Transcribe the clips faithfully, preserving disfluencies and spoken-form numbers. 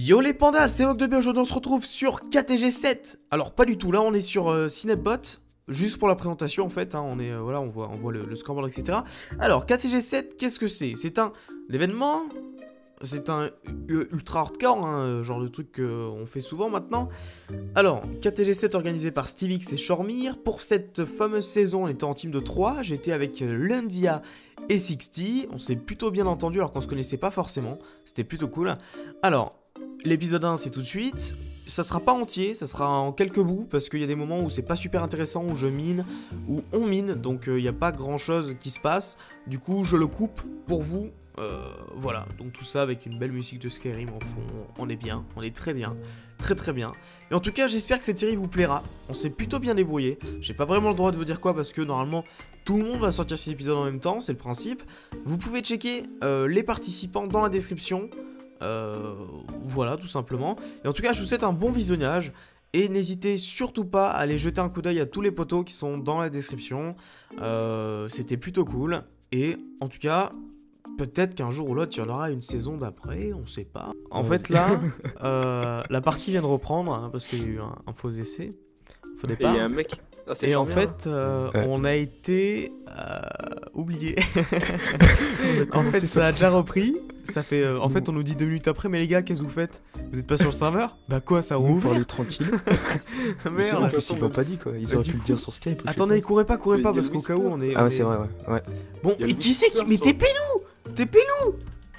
Yo les pandas, c'est Rock de B, aujourd'hui on se retrouve sur K T G sept. Alors pas du tout, là on est sur euh, Cinebot, juste pour la présentation en fait, hein, on est, euh, voilà, on voit, on voit le, le scoreboard, et cetera. Alors K T G sept, qu'est-ce que c'est? C'est un événement, c'est un ultra hardcore, hein, genre de truc qu'on fait souvent maintenant. Alors, K T G sept organisé par Stevix et Shormir. Pour cette fameuse saison, on était en team de trois, j'étais avec Lundia et Sixty. On s'est plutôt bien entendu alors qu'on se connaissait pas forcément, c'était plutôt cool. Alors, l'épisode un, c'est tout de suite. Ça sera pas entier, ça sera en quelques bouts parce qu'il y a des moments où c'est pas super intéressant, où je mine, où on mine, donc il euh, n'y a pas grand chose qui se passe. Du coup, je le coupe pour vous. Euh, voilà, donc tout ça avec une belle musique de Skyrim en fond. On est bien, on est très bien, très très bien. Et en tout cas, j'espère que cette série vous plaira. On s'est plutôt bien débrouillé. J'ai pas vraiment le droit de vous dire quoi parce que normalement tout le monde va sortir cet épisode en même temps, c'est le principe. Vous pouvez checker euh, les participants dans la description. Euh, voilà, tout simplement. Et en tout cas, je vous souhaite un bon visionnage. Et n'hésitez surtout pas à aller jeter un coup d'œil à tous les potos qui sont dans la description. Euh, C'était plutôt cool. Et en tout cas, peut-être qu'un jour ou l'autre, il y en aura une saison d'après, on sait pas. En fait, là, euh, la partie vient de reprendre, hein, parce qu'il y a eu un, un faux essai. Faux départ. Et il y a un mec... Ah, et en fait, hein. euh, ouais. on a été euh, oublié. En fait, ça a déjà repris. Ça fait, euh, en fait, on nous dit deux minutes après, mais les gars, qu'est-ce que vous faites? Vous êtes pas sur le serveur? Bah quoi, ça On rouvre? parlait tranquille. Merde. En toute plus, façon, ils l'ont même pas si- dit quoi. Ils Euh, auraient du pu le coup- dire sur Skype. ou je sais Attendez, pas. courez pas, courez Mais pas, il y a parce le qu'au cas où on est. Ah on ouais, est- c'est vrai, ouais. ouais. Bon, Il y a et le qui c'est qui. whisper Mais sur- T P nous T P nous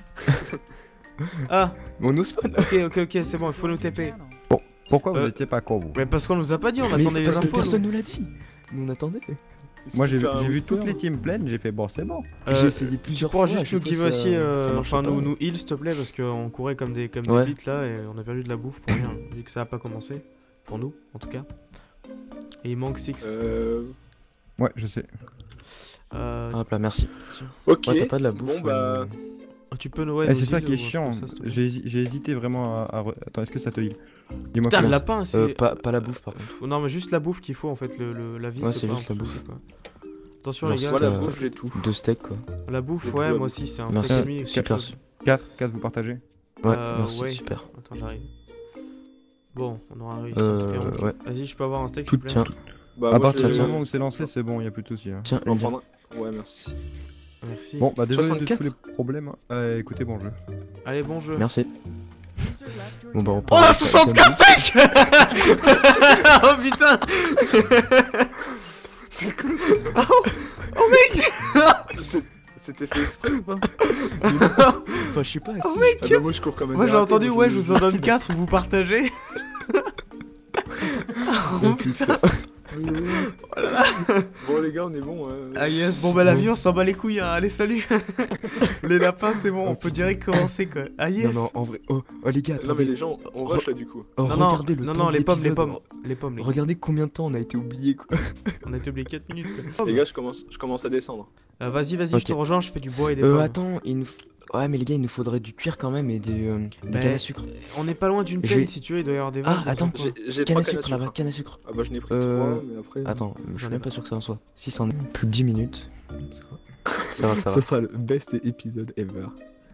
Ah, Mais on nous spawn. ok, ok, ok, c'est bon, il faut nous T P. Pourquoi vous Euh, étiez pas con vous? Mais parce qu'on nous a pas dit, on Mais attendait les parce que infos. personne nous. nous l'a dit. Nous on attendait. Moi j'ai Faire un j'ai vu whisper. toutes les teams pleines, j'ai fait bon c'est bon. Euh, J'ai essayé plusieurs Pour fois. à juste nous chaque give fois, aussi, ça- euh, ça marchait enfin pas. nous, nous heal s'il te plaît, parce qu'on courait comme des, comme Ouais. des bites là et on a perdu de la bouffe pour rien, vu que ça a pas commencé. Pour nous, en tout cas. Et il manque six. Euh... Ouais je sais. Euh, Hop là, merci. Ok. Ouais, t'as pas de la bouffe. Bon bah... Tu peux nous ouais, Eh, nous c'est ça heal qui est ou un truc chiant. comme ça, s'il te plaît. J'ai hési- j'ai hésité vraiment à... à re- Attends est-ce que ça te heal? Dis-moi Putain, le comment. lapin, c'est. Euh, pas, pas la bouffe par contre. Pff, Non, mais juste la bouffe qu'il faut en fait, le, le- la vie Ouais, c'est c'est pas juste un la souci, bouffe. quoi. Attention Genre, les gars, c'est, Voilà, euh, bouffe, j'ai tout. Deux steaks quoi. la bouffe, j'ai ouais, tout, moi la aussi c'est un Merci. steak et demi. Super. quatre, quatre vous partagez? Ouais, Euh, merci, ouais. super. Attends, j'arrive. Bon, on aura réussi, Euh, espérons. que- ouais. Vas-y, je peux avoir un steak Tout s'il te plaît? tient. Bah, À moi, partir du je- moment où c'est lancé c'est bon, y a plus de soucis. hein. Tiens, je vais en Lydia. prendre un. Ouais, merci. Merci. Bon bah désolé de soixante-quatre. tous les problèmes. hein. Euh, écoutez bon jeu. Allez, bon jeu. Merci. Bon bah on Oh part. la soixante-quinze steaks. Oh putain. C'est cool Oh mec. C'est- C'était fait exprès ou pas? Enfin, je suis pas assis. Oh mec. Ah bah moi je cours comme un Moi j'ai dératé, entendu, moi, ouais, je vous en donne quatre, vous partagez. Oh putain. Bon les gars on est bon. hein. Ah yes, bon bah la vie on s'en bat les couilles, hein. Allez salut. Les lapins c'est bon, Oh, on peut putain. direct commencer quoi. Ah Non, yes. non, en vrai. Oh, oh les gars, Non mais attendez. les gens, on rush là du coup. Oh, Non, non, regardez le non, temps non, de les pommes, les l'épisode. pommes, les pommes, les gars. Regardez combien de temps on a été oubliés quoi. On a été oublié quatre minutes quoi. Les gars je commence, je commence à descendre. Euh, vas-y, vas-y, Ok. je te rejoins, je fais du bois et des Euh, pommes. attends, il nous. f- Ouais, mais les gars, il nous faudrait du cuir quand même et des, euh, des Bah, cannes à sucre. On n'est pas loin d'une Je plaine vais- si tu veux, il doit y avoir des Ah, vaches dans attends. ton coin. J'ai j'ai Canne trois à cannes à sucre là-bas, sucre. canne à sucre. Ah bah je n'ai pris Euh, trois mais après... Attends, je suis J'en ai même pas. pas sûr que ça en soit. Si ça en est plus de dix minutes. Ça va, ça va. sera le best épisode ever.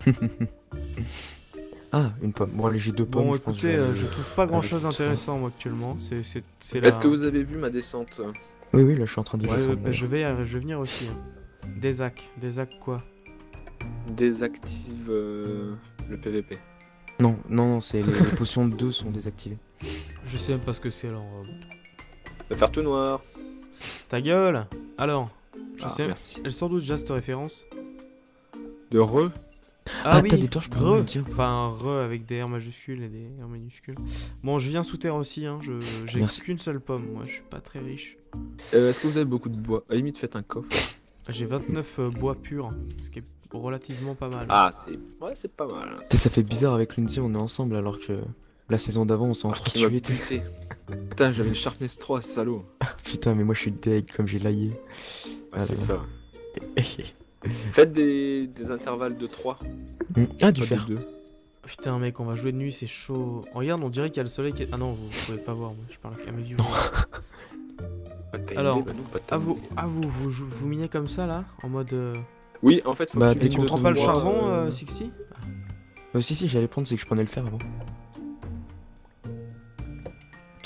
Ah, une pomme. Bon, allez, j'ai deux pommes. Bon, je pense écoutez, que je vais euh, aller- je trouve pas grand chose avec tout ça. d'intéressant moi actuellement. C'est c'est c'est la. Est-ce que vous avez vu ma descente? Oui, oui, là, je suis en train de Ouais, descendre. bah, je vais, euh, je vais venir aussi. hein. Des ac, des ac quoi? Désactive euh, le P V P. Non, non, non, c'est les, les potions de deux sont désactivées. Je sais même pas ce que c'est alors. euh, Va faire tout noir. Ta gueule. Alors, je Ah, sais. merci. Elle sort d'où déjà cette référence? De re. Ah, t'as des torches pour re. me dire. Enfin, re avec des R majuscules et des R minuscules. Bon, je viens sous terre aussi, hein. Je j'ai Merci. qu'une seule pomme, moi. Je suis pas très riche. Euh, Est-ce que vous avez beaucoup de bois? À la limite faites un coffre. J'ai vingt-neuf euh, bois purs, ce qui est relativement pas mal. Ah c'est... Ouais c'est pas mal. hein. Tu sais, ça fait bizarre avec Lundy, on est ensemble alors que la saison d'avant, on s'est Ah, qui m'a entretués. t'es- buté. Putain j'avais une Sharpness trois salaud. Putain, mais moi je suis deg comme j'ai laillé. Ouais, Ah, c'est là, ça. Faites des, des intervalles de trois. Hmm. Ah, du pas fer. de deux. Putain, mec, on va jouer de nuit, c'est chaud. Oh, regarde, on dirait qu'il y a le soleil qui est. Ah non, vous, vous pouvez pas voir, moi, je parle qu'à mes viewers. Pas de time Alors, day, bah non, pas de time Ah, vous, day. ah, vous, vous, jou- vous minez comme ça là? En mode. Euh... Oui en fait faut Bah, que dès tu Tu qu'on mines prends deux pas le bois, charbon, euh, euh, Sixty? Euh, si, si, j'allais prendre, c'est que je prenais le fer avant.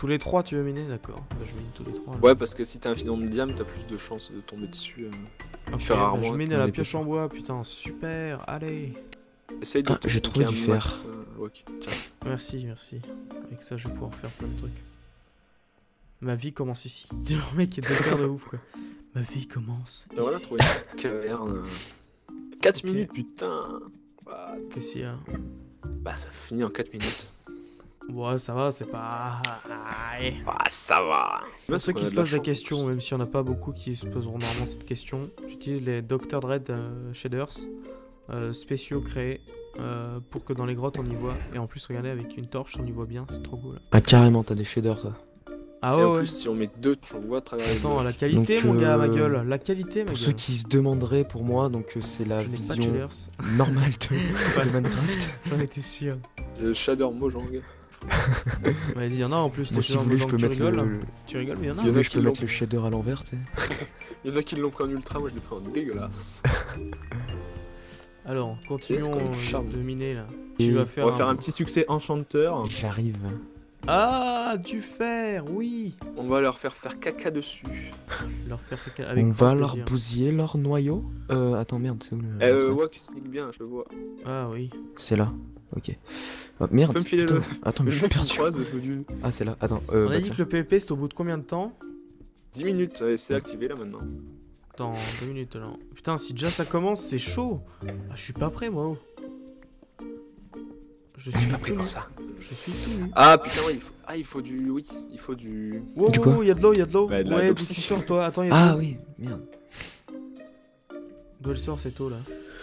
Tous les trois, tu veux miner? D'accord. Bah, je mine tous les trois. là. Ouais, parce que si t'as un filon de diam, t'as plus de chances de tomber dessus. euh. Ok, fait bah, rarement je mine tomber à la des pioche pioches. en bois, putain, super, allez. Essaye de Ah, te j'ai piquer trouvé un du fer. max, euh, Wok. Tiens. Merci, merci. Avec ça, je vais pouvoir faire plein de trucs. Ma vie commence ici. Le mec est docteur de ouf, quoi. Ma vie commence Et voilà, ici. trouver une caverne. quatre Ok. minutes, putain. What? Qu'est-ce qu'il y a? Bah, ça finit en quatre minutes. Ouais, ça va, c'est pas... Aïe. Ah, ça va. Pour ceux qui se posent la question, même s'il n'y en a pas beaucoup qui se poseront normalement cette question, j'utilise les docteur Dread euh, shaders euh, spéciaux créés euh, pour que dans les grottes on y voit. Et en plus, regardez, avec une torche on y voit bien, c'est trop cool. Ah, carrément, t'as des shaders, toi. Ah Et ouais, en ouais. plus, si on met deux, tu vois à travers les Attends, blocs. la qualité, Donc, mon gars, ma euh, gueule. La qualité, ma Pour gueule. ceux qui se demanderaient, pour moi, donc euh, c'est la Je n'ai pas de vision shaders. normale de, de Minecraft. J'en étais sûr. Le Shader Mojang. Vas-y, y'en a en plus. Moi, t'es si sûr, vous voulez, je donc peux tu mettre rigoles. le, Tu rigoles, mais y'en a. si Il y vous en a voulez, je qui peux l'ont- mettre le shader à l'envers, tu sais. Il y en a qui l'ont pris en ultra, moi je l'ai pris en dégueulasse. Alors, Qu'est-ce continuons qu'on est euh, charmant. de miner là. Et Tu vas On faire va un... faire un petit succès enchanteur. J'arrive. Ah, du fer, oui. On va leur faire faire caca dessus. Leur faire caca avec On grand va leur plaisir. bousiller leur noyau. Euh, attends, merde, c'est où le... Eh, euh, le truc Wok, sneak bien, je le vois. Ah oui. C'est là. Ok. Ah, merde. Tu peux me filer putain. le- Attends, mais Le je suis mec qui me perdu. croise, je veux du- Ah, c'est là. Attends. Euh, On a bah, dit tiens. que le P V P c'est au bout de combien de temps? dix minutes, ouais, c'est activé là maintenant. Dans deux minutes alors. Putain, si déjà ça commence, c'est chaud. Ah, je suis pas prêt moi. oh. Je suis Pas tout pris nu. pour ça. Je suis tout nu. Ah putain, ouais, il faut... Ah, il faut du. Oui, il faut du. Wow, Du wow, quoi wow, y a de l'eau, y a de l'eau. Bah, de la Ouais, d'où Dopsy. tu sors toi? Attends, y a de Ah l'eau. oui, merde. D'où elle sort cette eau là?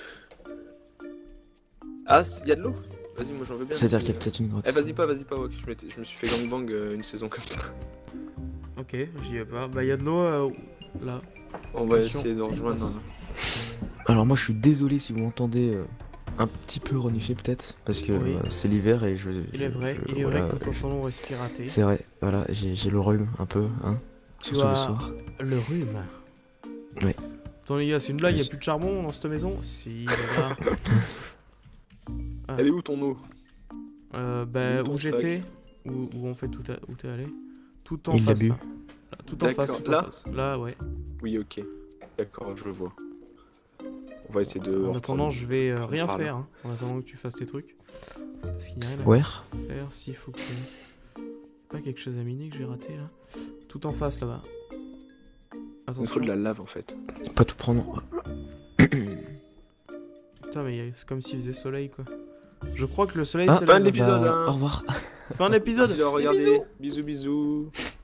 Ah, il y a de l'eau. Vas-y, moi j'en veux bien. C'est-à-dire si- qu'il y a peut-être une grotte. Eh, vas-y pas, vas-y pas, Wok. Je, m'étais- je me suis fait gangbang euh, une saison comme ça. Ok, j'y vais pas. Bah, y a de l'eau euh, là. On va Attention. essayer de rejoindre. hein. Alors moi je suis désolé si vous m'entendez euh, un petit peu renifler peut-être parce que Oui. euh, c'est l'hiver et je. Il je- est vrai, je- il est voilà, vrai que quand on entend respirater. C'est vrai, voilà, j'ai j'ai le rhume un peu, hein. Tu Surtout as le soir. le rhume. Ouais. Attends les gars, c'est une blague, y a Oui. plus de charbon dans cette maison? Si, là. Elle est où ton eau? Euh, bah, Ton où sac. j'étais, où, où en fait tout a- où t'es allé, tout en Il l'a face. bu. Là. Là, tout en face, D'accord. tout en Là face. Là, ouais. Oui, ok. D'accord, je le vois. On va essayer de. En reprendre- attendant, je vais euh, rien Par là. faire. Hein, en attendant que tu fasses tes trucs, parce qu'il n'y a rien à Ouais. faire. S'il faut que pas quelque chose à miner que j'ai raté là. Tout en face là-bas. Il Attention. nous faut de la lave en fait. Pas tout prendre. Putain, mais y a- c'est comme s'il faisait soleil quoi. Je crois que le soleil Ah, se fin lève. de l'épisode, Bah, hein. Au revoir. Fin d'épisode. Merci de Et regarder. bisous. Bisous, bisous.